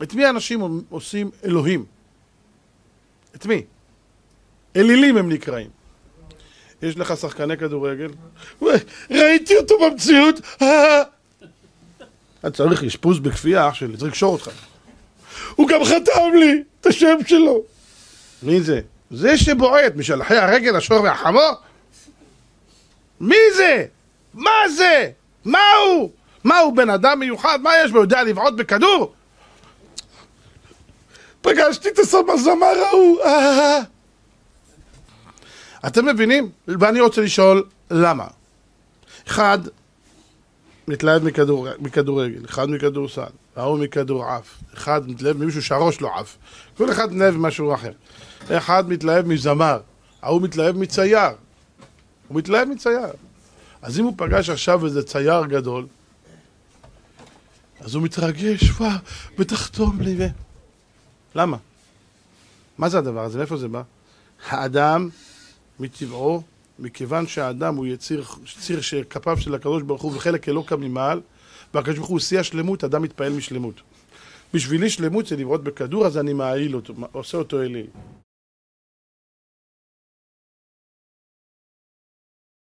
את מי האנשים עושים אלוהים? את מי? אלילים הם נקראים. יש לך שחקני כדורגל? ראיתי אותו במציאות! אתה צריך אשפוז בכפייה, אח שלי, צריך לקשור אותך. הוא גם חתם לי את השם שלו. מי זה? זה שבועט משלחי הרגל, השור והחמור? מי זה? מה זה? מה הוא? מה הוא בן אדם מיוחד? מה יש בו? יודע לבעוט בכדור? פגשתי את הזמר ההוא. אתם מבינים? ואני רוצה לשאול למה. אחד מתלהב מכדורגל, אחד מכדורסל, ההוא מכדור עף, אחד מתלהב ממישהו שהראש לא עף, כל אחד מתלהב ממשהו אחר. אחד מתלהב מזמר, ההוא מתלהב מצייר, הוא מתלהב מצייר. אז אם הוא פגש עכשיו איזה צייר גדול, אז הוא מתרגש, ותחתום לי למה? מה זה הדבר הזה? מאיפה זה בא? האדם מטבעו, מכיוון שהאדם הוא יציר שכפיו של הקדוש ברוך הוא וחלק אלוקא ממעל, והקדוש ברוך הוא שיא השלמות, אדם מתפעל משלמות. בשבילי שלמות זה לבעוט בכדור, אז אני מעיל אותו, עושה אותו אליל.